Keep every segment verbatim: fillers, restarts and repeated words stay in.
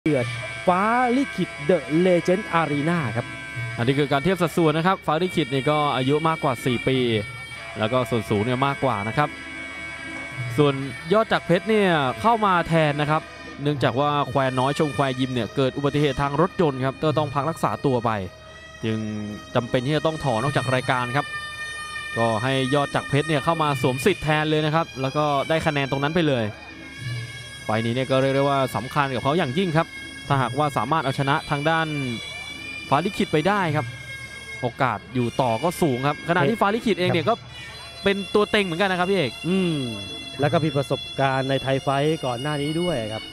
เดือดฟ้าลิขิตเดอะเลเจนด์อารีนาครับอันนี้คือการเทียบสัดส่วนนะครับฟ้าลิขิตนี่ก็อายุมากกว่าสี่ปีแล้วก็ส่วนสูงเนี่ยมากกว่านะครับส่วนยอดจักรเพชรเนี่ยเข้ามาแทนนะครับเนื่องจากว่าแควน้อยชมแควยิมเนี่ยเกิดอุบัติเหตุทางรถยนต์ครับก็ต้องพักรักษาตัวไปจึงจำเป็นที่จะต้องถอนออกจากรายการครับก็ให้ยอดจักรเพชรเนี่ยเข้ามาสวมสิทธิ์แทนเลยนะครับแล้วก็ได้คะแนนตรงนั้นไปเลยไฟล์นี้เนี่ยก็เรียกได้ว่าสำคัญกับเขาอย่างยิ่งครับถ้าหากว่าสามารถเอาชนะทางด้านฟ้าลิขิตไปได้ครับโอกาสอยู่ต่อก็สูงครับขณะที่ฟ้าลิขิตเองเนี่ยก็เป็นตัวเต็งเหมือนกันนะครับพี่เอกอืมแล้วก็มีประสบการณ์ในไทยไฟท์ก่อนหน้านี้ด้วยครับ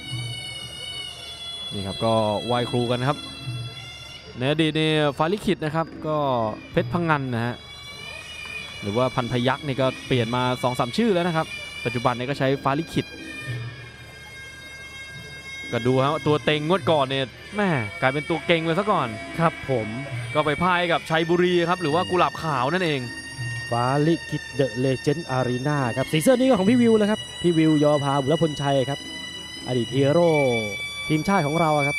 นี่ครับก็ไหว้ครูกันครับในอดีตเนี่ยฟ้าลิขิตนะครับก็เพชรพังงันนะฮะหรือว่าพันพยัคฆ์นี่ก็เปลี่ยนมา สองสาม ชื่อแล้วนะครับปัจจุบันนี้ก็ใช้ฟ้าลิขิตก็ดูครับตัวเต็งงวดก่อนเนี่ยแม่กลายเป็นตัวเก่งเลยซะก่อนครับผมก็ไปพ่ายกับชัยบุรีครับหรือว่ากุหลาบขาวนั่นเองฟ้าลิขิตเดอะเลเจนด์อารีนาครับสีเสื้อนี้ก็ของพี่วิวแล้วครับพี่วิวยอพาบุรพลชัยครับอดีตฮีโร่ทีมชาติของเราครับ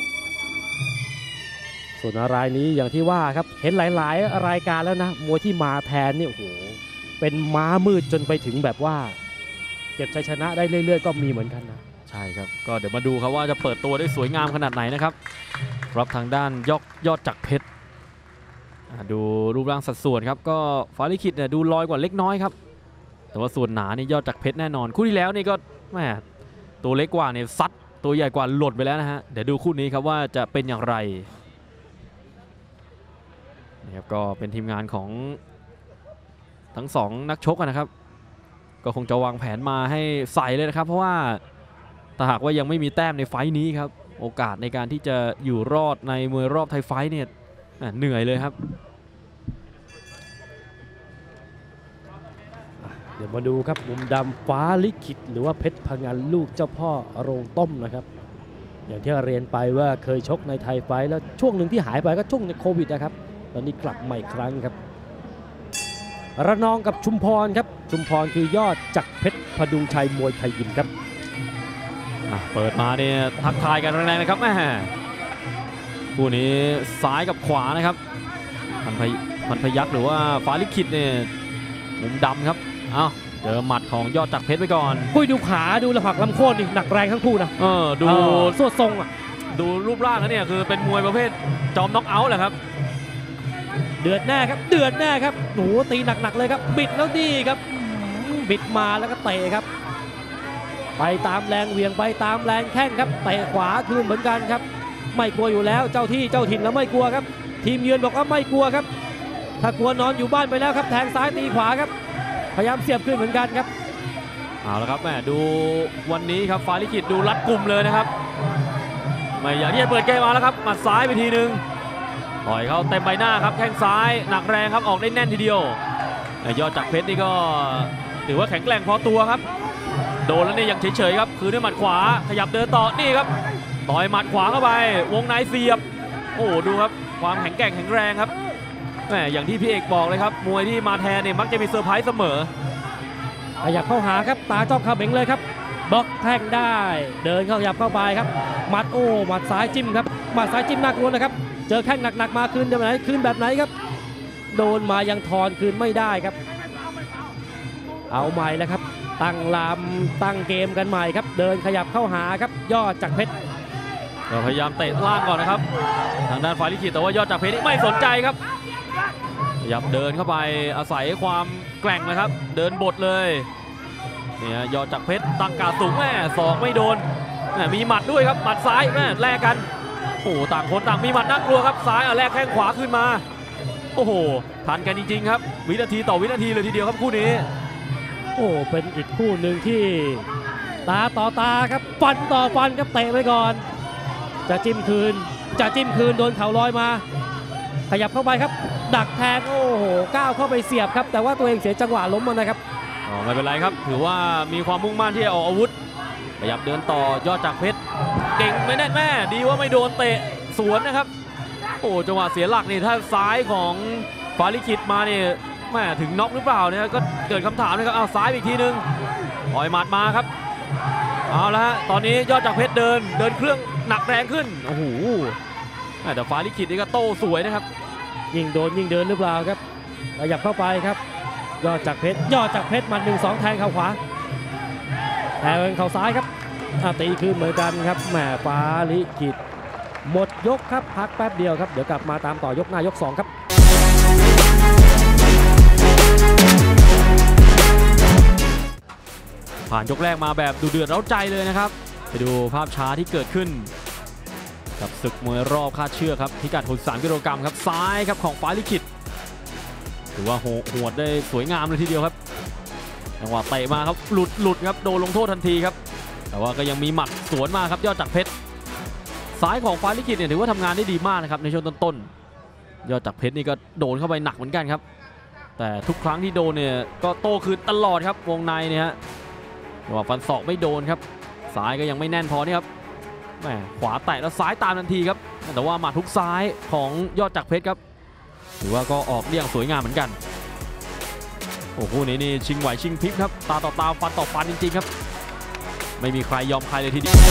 ส่วนรายนี้อย่างที่ว่าครับเห็นหลายๆรายการแล้วนะมวยที่มาแทนเนี่ยโอ้โหเป็นม้ามืดจนไปถึงแบบว่าเก็บชัยชนะได้เรื่อยๆก็มีเหมือนกันนะใช่ครับก็เดี๋ยวมาดูครับว่าจะเปิดตัวได้สวยงามขนาดไหนนะครับรับทางด้านยอดยอดจักรเพชรดูรูปร่างสัดส่วนครับก็ฟ้าลิขิตเนี่ยดูลอยกว่าเล็กน้อยครับแต่ว่าส่วนหนานี่ยอดจักรเพชรแน่นอนคู่ที่แล้วนี่ก็แหมตัวเล็กกว่าเนี่ยซัดตัวใหญ่กว่าหล่นไปแล้วนะฮะเดี๋ยวดูคู่นี้ครับว่าจะเป็นอย่างไรนี่ครับก็เป็นทีมงานของทั้งสองนักชกนะครับก็คงจะวางแผนมาให้ใส่เลยนะครับเพราะว่าถ้าหากว่ายังไม่มีแต้มในไฟท์นี้ครับโอกาสในการที่จะอยู่รอดในมวยรอบไทยไฟท์เนี่ยเหนื่อยเลยครับเดี๋ยวมาดูครับมุมดำฟ้าลิขิตหรือว่าเพชรพังงันลูกเจ้าพ่อโรงต้มนะครับอย่างที่เรียนไปว่าเคยชกในไทยไฟท์แล้วช่วงหนึ่งที่หายไปก็ช่วงในโควิดนะครับตอนนี้กลับใหม่ครั้งครับระนองกับชุมพรครับชุมพรคือยอดจักรเพชรพดุงชัยมวยไทยยิมครับเปิดมาเนี่ยทักทายกันแรงๆนะครับแม่คู่นี้ซ้ายกับขวานะครับพันพพันพยัคฆ์หรือว่าฟ้าลิขิตเนี่ยมุมดำครับเอ้าเจอหมัดของยอดจักรเพชรไปก่อนคุยดูขาดูระหักลำโค่นหนักแรงทั้งคู่นะเออดูสวดทรงอ่ะดูรูปร่างแล้วเนี่ยคือเป็นมวยประเภทจอมน็อกเอาท์แหละครับเดือดแน่ครับเดือดแน่ครับหนูตีหนักๆเลยครับบิดแล้วดีครับบิดมาแล้วก็เตะครับไปตามแรงเวียงไปตามแรงแข้งครับเตะขวาคืนเหมือนกันครับไม่กลัวอยู่แล้วเจ้าที่เจ้าถิ่นแล้วไม่กลัวครับทีมเยือนบอกว่าไม่กลัวครับถ้ากลัวนอนอยู่บ้านไปแล้วครับแทงซ้ายตีขวาครับพยายามเสียบขึ้นเหมือนกันครับเอาละครับแม่ดูวันนี้ครับฟ้าลิขิตดูรัดกุมเลยนะครับไม่อยากที่จะเปิดเกมมาแล้วครับหมัดซ้ายไปทีนึงต่อยเขาเต็มใบหน้าครับแข้งซ้ายหนักแรงครับออกได้แน่นทีเดียวยอดจักรเพชรนี่ก็ถือว่าแข็งแกร่งพอตัวครับโดนแล้วเนี่ยยังเฉยๆครับคือด้วยหมัดขวาขยับเดินต่อนี่ครับต่อยหมัดขวาเข้าไปวงในเสียบโอ้ดูครับความแข็งแกร่งแข็งแรงครับแหมอย่างที่พี่เอกบอกเลยครับมวยที่มาแทนเนี่ยมักจะมีเซอร์ไพรส์เสมอขยับเข้าหาครับตาจ้องขาเบ่งเลยครับบล็อกแทงได้เดินเข้าขยับเข้าไปครับหมัดโอ้หมัดซ้ายจิ้มครับหมัดซ้ายจิ้มน่ากลัวนะครับเจอแข้งหนักๆมาคืนแบบไหนคืนแบบไหนครับโดนมายังทอนคืนไม่ได้ครับเอาใหม่แล้วครับตั้งลำตั้งเกมกันใหม่ครับเดินขยับเข้าหาครับยอดจักรเพชรก็พยายามเตะล่างก่อนนะครับทางด้านฝ่ายลิขิตแต่ว่ายอดจักรเพชรไม่สนใจครับขยับเดินเข้าไปอาศัยความแกร่งนะครับเดินบทเลยเนี่ยยอดจักรเพชรตั้งการสูงแม่ศอกไม่โดนมีหมัดด้วยครับหมัดซ้ายแม่แลกกันโอ้ต่างคนต่างมีหมัดน่ากลัวครับซ้ายเอาแลกแข้งขวาขึ้นมาโอ้โหทันกันจริงๆครับวินาทีต่อวินาทีเลยทีเดียวครับคู่นี้โอ้เป็นอีกคู่หนึ่งที่ตาต่อตาครับฟันต่อฟันครับเตะไปก่อนจะจิ้มคืนจะจิ้มคืนโดนเข่าลอยมาขยับเข้าไปครับดักแทงโอ้โหก้าวเข้าไปเสียบครับแต่ว่าตัวเองเสียจังหวะล้มมานะครับอ๋อไม่เป็นไรครับถือว่ามีความมุ่งมั่นที่จะออกอาวุธขยับเดินต่อยอดจักรเพชรเก่งไม่แน่แม่ดีว่าไม่โดนเตะสวนนะครับโอ้จังหวะเสียหลักนี่ถ้าซ้ายของฟ้าลิขิตมาเนี่ยแม่ถึงน็อกหรือเปล่าเนี่ยก็เกิดคำถามนะครับเอาซ้ายอีกทีนึงปล่อยหมัดมาครับเอาละฮะตอนนี้ยอดจักรเพชรเดินเดินเครื่องหนักแรงขึ้นโอ้โหแต่ฟ้าลิขิตนี่ก็โต้สวยนะครับยิงโดนยิงเดินหรือเปล่าครับขยับเข้าไปครับยอดจากเพชรยอดจากเพชรมันหนึ่งสองแทงเข่าขวาแทงเข่าซ้ายครับตีคืนเหมือนกันครับแหมฟ้าลิขิตหมดยกครับพักแป๊บเดียวครับเดี๋ยวกลับมาตามต่อยกหน้ายกสองครับผ่านยกแรกมาแบบดูเดือดเร้าใจเลยนะครับไปดูภาพช้าที่เกิดขึ้นกับศึกมวยรอบคาดเชือกครับพิกัดหกสิบสามกิโลกรัมครับซ้ายครับของฟ้าลิขิตถือว่าโหดได้สวยงามเลยทีเดียวครับจังหวะเตะมาครับหลุดหลุดครับโดนลงโทษทันทีครับแต่ว่าก็ยังมีหมัดสวนมาครับยอดจักรเพชรซ้ายของฟ้าลิขิตเนี่ยถือว่าทำงานได้ดีมากนะครับในช่วงต้นๆยอดจักรเพชรนี่ก็โดนเข้าไปหนักเหมือนกันครับแต่ทุกครั้งที่โดนเนี่ยก็โต้คืนตลอดครับวงในเนี่ยฮะว่าฟันศอกไม่โดนครับซ้ายก็ยังไม่แน่นพอนี่ครับแหมขวาแตะแล้วซ้ายตามทันทีครับแต่ว่าหมัดทุกซ้ายของยอดจักรเพชรครับถือว่าก็ออกเลี่ยงสวยงามเหมือนกันโอ้โหนี่นี่ชิงไหวชิงพลิกครับตาต่อตาฟันต่อฟันจริงๆครับไม่มีใครยอมใครเลยทีเดียว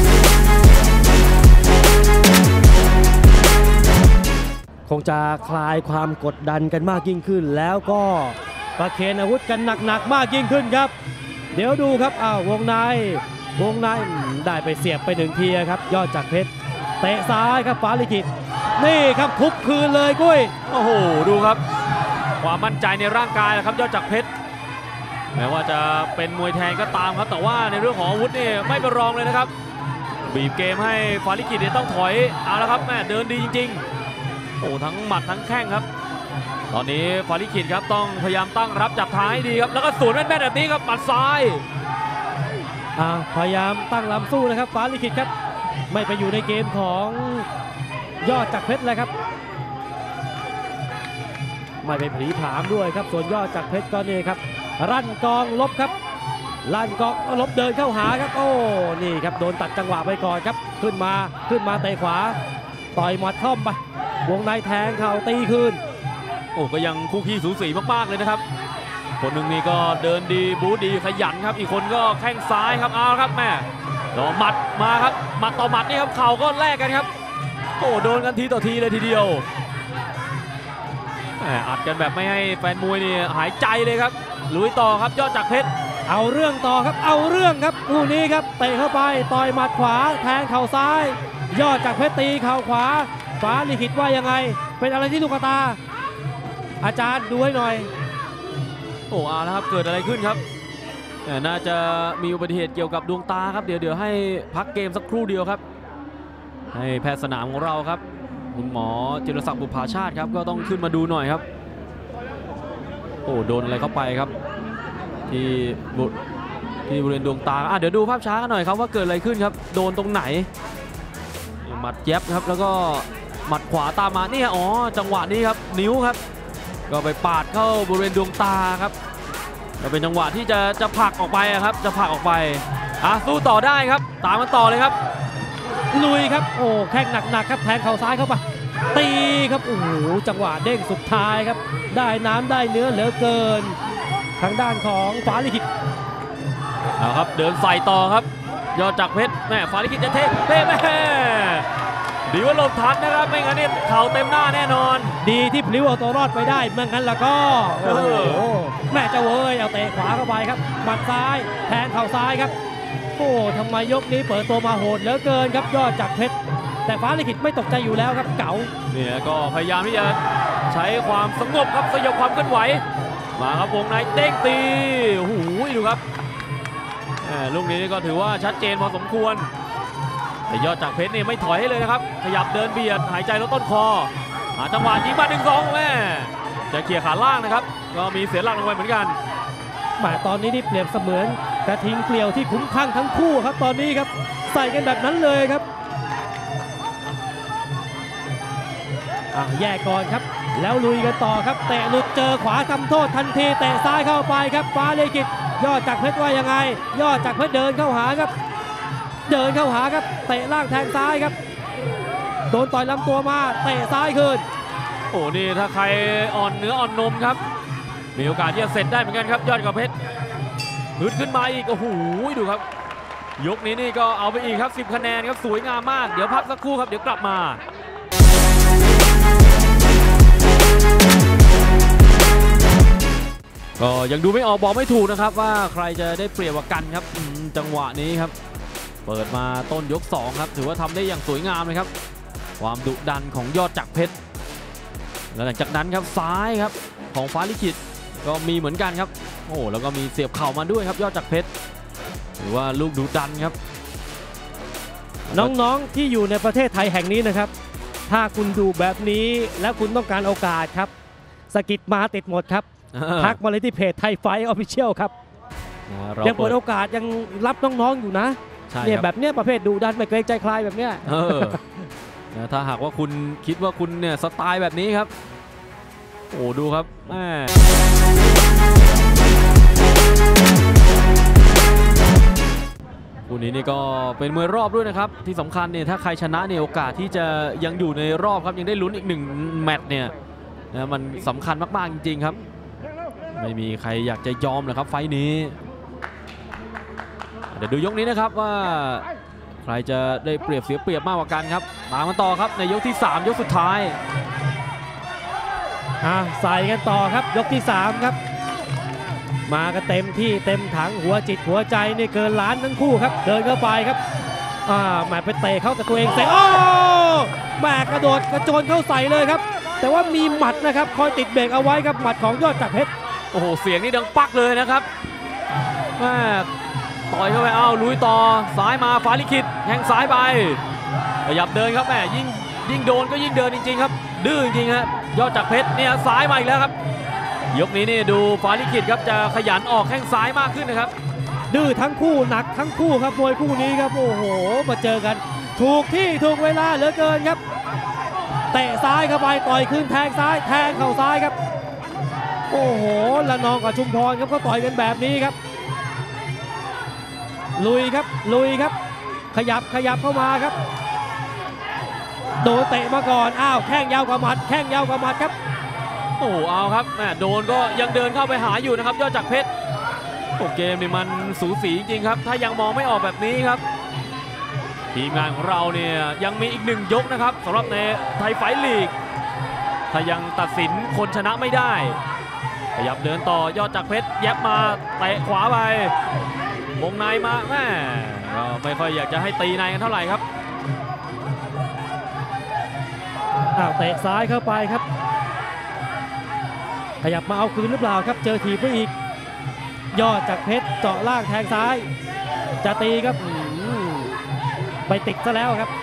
คงจะคลายความกดดันกันมากยิ่งขึ้นแล้วก็ประเคนอาวุธกันหนักๆมากยิ่งขึ้นครับเดี๋ยวดูครับอ้าววงในวงในได้ไปเสียบไปหนึ่งทีครับยอดจักรเพชรเตะซ้ายครับฟ้าลิขิตนี่ครับทุบคืนเลยกุ้ยโอ้โหดูครับความมั่นใจในร่างกายนะครับยอดจักรเพชรแม้ว่าจะเป็นมวยแทงก็ตามครับแต่ว่าในเรื่องของอาวุธนี่ไม่เป็นรองเลยนะครับบีบเกมให้ฟ้าลิขิตเนี่ยต้องถอยเอาละครับแม่เดินดีจริงๆโอ้ทั้งหมัดทั้งแข้งครับตอนนี้ฟ้าลิขิตครับต้องพยายามตั้งรับจับท้ายดีครับแล้วก็สวนแม่นๆแบบนี้ครับหมัดซ้ายอ่าพยายามตั้งลำสู้นะครับฟ้าลิขิตครับไม่ไปอยู่ในเกมของยอดจักรเพชรเลยครับไม่ไปผีผามด้วยครับส่วนยอดจักรเพชรก็นี่ครับรั่นกองลบครับลั่นกองลบเดินเข้าหาครับโอ้นี่ครับโดนตัดจังหวะไปก่อนครับขึ้นมาขึ้นมาเตะขวาต่อยหมัดเข้าไปวงในแทงเข่าตีคืนโอ้ก็ยังคู่ขี้สูสีมากๆเลยนะครับคนหนึ่งนี่ก็เดินดีบู๊ดีขยันครับอีกคนก็แข้งซ้ายครับเอาครับแม่ต่อหมัดมาครับหมัดต่อหมัดนี่ครับเข่าก็แลกกันครับโอ้โดนกันทีต่อทีเลยทีเดียวอัดกันแบบไม่ให้แฟนมวยนี่หายใจเลยครับลุยต่อครับยอดจักรเพชรเอาเรื่องต่อครับเอาเรื่องครับคู่นี้ครับเตะเข้าไปต่อยหมัดขวาแทงเข่าซ้ายยอดจักรเพชรตีเข่าขวาฟ้าลิขิตว่ายังไงเป็นอะไรที่ลูกตาอาจารย์ดูให้หน่อยโอ้อาแล้วครับเกิดอะไรขึ้นครับน่าจะมีอุบัติเหตุเกี่ยวกับดวงตาครับเดี๋ยวเดี๋ยวให้พักเกมสักครู่เดียวครับให้แพทย์สนามของเราครับคุณหมอจิรศักดิ์บุภาชาติครับก็ต้องขึ้นมาดูหน่อยครับโอ้โดนอะไรเข้าไปครับที่บุที่บริเวณดวงตาอ่ะเดี๋ยวดูภาพช้ากันหน่อยครับว่าเกิดอะไรขึ้นครับโดนตรงไหนหมัดแย็บครับแล้วก็หมัดขวาตามมานี่อ๋อจังหวะนี้ครับนิ้วครับก็ไปปาดเข้าบริเวณดวงตาครับก็เป็นจังหวะที่จะจะผลักออกไปครับจะผลักออกไปอ่ะสู้ต่อได้ครับตามมันต่อเลยครับลุยครับโอ้แข้งหนักๆครับแทงเข่าซ้ายเข้าไปตีครับโอ้โหจังหวะเด้งสุดท้ายครับได้น้ำได้เนื้อเหลือเกินทางด้านของฟ้าลิขิตเอาครับเดินใส่ต่อครับยอดจักรเพชรแม่ฟ้าลิขิตจะเทเทแม่ดีว่าหลบทันนะครับไม่งั้นนี่เข่าเต็มหน้าแน่นอนดีที่พลิ้วเอาตัวรอดไปได้เมื่องั้นแล้วก็โอ้โหแม่เจ้าเว้ยเอาเตะขวาเข้าไปครับหมัดซ้ายแทงเข่าซ้ายครับโอ้ทำไมยกนี้เปิดตัวมาโหดเหลือเกินครับยอดจักรเพชรแต่ฟ้าลิขิตไม่ตกใจอยู่แล้วครับเก๋าเนี่ยก็พยายามที่จะใช้ความสงบครับสยบความเคลื่อนไหวมาครับวงในเด้งตีโอ้โหดูครับลูกนี้ก็ถือว่าชัดเจนพอสมควรแต่ยอดจักรเพชรนี่ไม่ถอยให้เลยนะครับขยับเดินเบียดหายใจลดต้นคอหาจังหวะยิงมาหนึ่งสองแม่จะเขี่ยขาล่างนะครับก็มีเสียหลักลงไปเหมือนกันมาตอนนี้นี่เปรียบเสมือนกระทิงเกลียวที่คุ้มข้างทั้งคู่ครับตอนนี้ครับใส่กันแบบนั้นเลยครับอ่ะแยกก่อนครับแล้วลุยกันต่อครับเตะหลุดเจอขวาทำโทษทันทีเตะซ้ายเข้าไปครับฟ้าลิขิตยอดจักรเพชรว่ายังไงยอดจักรเพชรเดินเข้าหาครับเดินเข้าหาครับเตะล่างแทงซ้ายครับโดนต่อยลำตัวมาเตะซ้ายคืนโอ้นี่ถ้าใครอ่อนเนื้ออ่อนนมครับมีโอกาสที่จะเสร็จได้เหมือนกันครับยอดจักรเพชรฮึดขึ้นมาอีกโอ้โหดูครับยกนี้นี่ก็เอาไปอีกครับสิบคะแนนครับสวยงามมากเดี๋ยวพักสักครู่ครับเดี๋ยวกลับมาก็ยังดูไม่ออกบอกไม่ถูกนะครับว่าใครจะได้เปรียบกว่ากันครับจังหวะนี้ครับเปิดมาต้นยกสองครับถือว่าทำได้อย่างสวยงามเลยครับความดุดันของยอดจักรเพชรแล้วหลังจากนั้นครับซ้ายครับของฟ้าลิขิตก็มีเหมือนกันครับโอ้แล้วก็มีเสียบเข่ามาด้วยครับยอดจักรเพชรหรือว่าลูกดุดันครับน้องๆที่อยู่ในประเทศไทยแห่งนี้นะครับถ้าคุณดูแบบนี้แล้วคุณต้องการโอกาสครับสกิดมาติดหมดครับทักมาเลยที่เพจไทยไฟท์ออฟฟิเชียลครับยังเปิดโอกาสยังรับน้องๆอยู่นะเนี่ยแบบเนี้ยประเภทดุดันไม่เกรงใจใครแบบเนี้ยถ้าหากว่าคุณคิดว่าคุณเนี่ยสไตล์แบบนี้ครับโอ้ดูครับแม่คู่นี้นี่ก็เป็นมวยรอบด้วยนะครับที่สำคัญเนี่ยถ้าใครชนะเนี่ยโอกาสที่จะยังอยู่ในรอบครับยังได้ลุ้นอีกหนึ่งแมตช์เนี่ยนะมันสำคัญมากๆจริงๆครับไม่มีใครอยากจะยอมเลยครับไฟนี้เดี๋ยวดูยกนี้นะครับว่าใครจะได้เปรียบเสียเปรียบมากกว่ากันครับมากันต่อครับในยกที่สามยกสุดท้ายอ่ะใส่กันต่อครับยกที่สามครับมากันเต็มที่เต็มถังหัวจิตหัวใจนี่เกินล้านทั้งคู่ครับเดินเข้าไปครับอ่าแหมไปเตะเข้าแต่ตัวเองเตะโอ้แหมกระโดดกระโจนเข้าใส่เลยครับแต่ว่ามีหมัดนะครับคอยติดเบรกเอาไว้ครับหมัดของยอดจักรเพชรโอ้โหเสียงนี่ดังปักเลยนะครับแหมต่อยเข้าไปอ้าวลุยต่อซ้ายมาฟ้าลิขิตแข้งซ้ายไปขยับเดินครับแหมยิ่งยิ่งโดนก็ยิ่งเดินจริงๆครับดื้อจริงๆครับยอดจักรเพชรเนี่ยซ้ายมาอีกแล้วครับยกนี้นี่ดูฟ้าลิขิตครับจะขยันออกแข้งซ้ายมากขึ้นนะครับดื้อทั้งคู่หนักทั้งคู่ครับมวยคู่นี้ครับโอ้โหมาเจอกันถูกที่ถูกเวลาเหลือเกินครับเตะซ้ายเข้าไปต่อยขึ้นแทงซ้ายแทงเข่าซ้ายครับโอ้โหละนองกับชุมพรครับก็ต่อยกันแบบนี้ครับลุยครับลุยครับขยับขยับเข้ามาครับโดนเตะมาก่อนอ้าวแข้งยาวกว่าหมัดแข้งยาวกว่าหมัดครับโอ้เอาครับแม่โดนก็ยังเดินเข้าไปหาอยู่นะครับยอดจักรเพชรโอ้เกมนี่มันสูสีจริงครับถ้ายังมองไม่ออกแบบนี้ครับทีมงานของเราเนี่ยยังมีอีกหนึ่งยกนะครับสำหรับในไทยไฟท์ลีกถ้ายังตัดสินคนชนะไม่ได้ขยับเดินต่อยอดจักรเพชรแยบมาเตะขวาไปวงในมาแม่ก็ไม่ค่อยอยากจะให้ตีในกันเท่าไหร่ครับอ้าวเตะซ้ายเข้าไปครับขยับมาเอาคืนหรือเปล่าครับเจอถีบไปอีกยอดจักรเพชรเจาะล่างแทงซ้ายจะตีครับไปติดซะแล้วครับ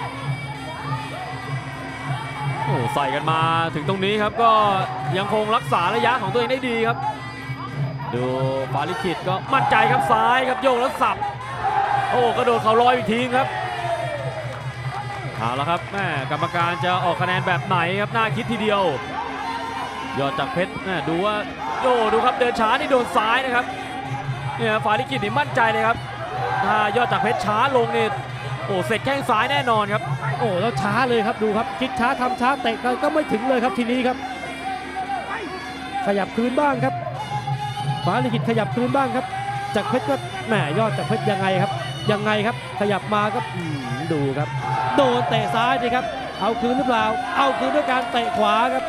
โอ้ใส่กันมาถึงตรงนี้ครับก็ยังคงรักษาระยะของตัวเองได้ดีครับดูฟ้าลิขิตก็มั่นใจครับซ้ายครับโยกแล้วสับโอ้กระโดดเข่าลอยอีกทีครับเอาละครับแม่กรรมการจะออกคะแนนแบบไหนครับน่าคิดทีเดียวยอดจักรเพชรดูว่าโอ้ดูครับเดินช้านี่โดนซ้ายนะครับเนี่ยฟ้าลิขิตนี่มั่นใจเลยครับถ้ายอดจักรเพชรช้าลงนี่โอ้เสร็จแข้งซ้ายแน่นอนครับโอ้แล้วช้าเลยครับดูครับคิดช้าทำช้าเตะก็ไม่ถึงเลยครับทีนี้ครับขยับคืนบ้างครับฟ้าลิขิตขยับคืนบ้างครับจักรเพชรก็แหมยอดจักรเพชรยังไงครับยังไงครับขยับมาก็ดูครับโดนเตะซ้ายสิครับเอาคืนหรือเปล่าเอาคืนด้วยการเตะขวาครับ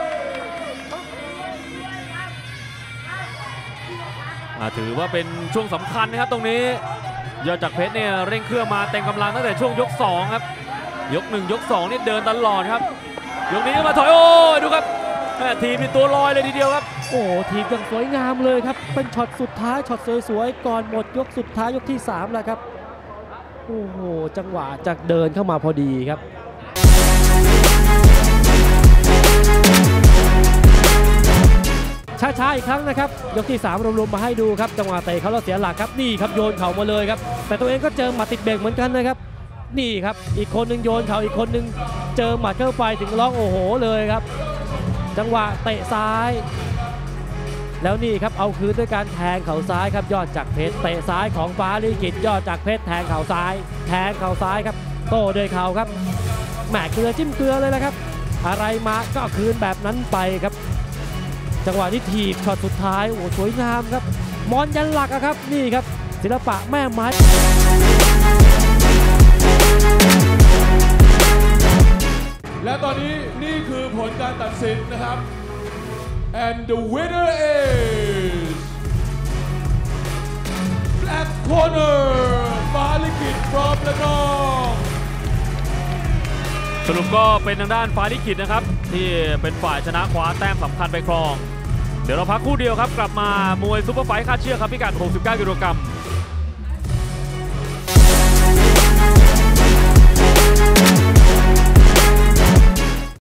ถือว่าเป็นช่วงสำคัญนะครับตรงนี้ยอดจักรเพชรเนี่ยเร่งเครื่องมาเต็มกำลังตั้งแต่ช่วงยกสองครับยกหนึ่งยกสองนี่เดินตลอดครับยกนี้ก็มาถอยโอ้ดูครับทีมเป็นตัวลอยเลยทีเดียวครับโอ้ทีมอย่างสวยงามเลยครับเป็นช็อตสุดท้ายช็อตสวยๆก่อนหมดยกสุดท้ายยกที่สามแล้วครับโอ้โหจังหวะจากเดินเข้ามาพอดีครับช้าๆอีกครั้งนะครับยกที่สามรวมๆมาให้ดูครับจังหวะเตะเขาแล้วเสียหลักครับนี่ครับโยนเข่ามาเลยครับแต่ตัวเองก็เจอหมัดติดเบรกเหมือนกันนะครับนี่ครับอีกคนหนึ่งโยนเข่าอีกคนหนึ่งเจอหมัดเข้าไปถึงร้องโอ้โหเลยครับจังหวะเตะซ้ายแล้วนี่ครับเอาคืนด้วยการแทงเข่าซ้ายครับยอดจักรเพชรเตะซ้ายของฟ้าลิขิตยอดจักรเพชรแทงเข่าซ้ายแทงเข่าซ้ายครับโต้ด้วยเข่าครับแหมเกลือจิ้มเกลือเลยนะครับอะไรมาก็คืนแบบนั้นไปครับจังหวะที่ถีบช็อตสุดท้ายโอ้สวยงามครับมอนยันหลักครับนี่ครับศิลปะแม่ไม้และตอนนี้นี่คือผลการตัดสินนะครับ and the winner is Black Corner ฟ้าลิขิตพร้อมและน้องสรุปก็เป็นทางด้านฟ้าลิขิตนะครับที่เป็นฝ่ายชนะคว้าแต้มสำคัญไปครองเดี๋ยวเราพักครู่เดียวครับกลับมามวยซุปเปอร์ไฟท์คาดเชือกครับพิกัดหกสิบเก้ากิโลกรัม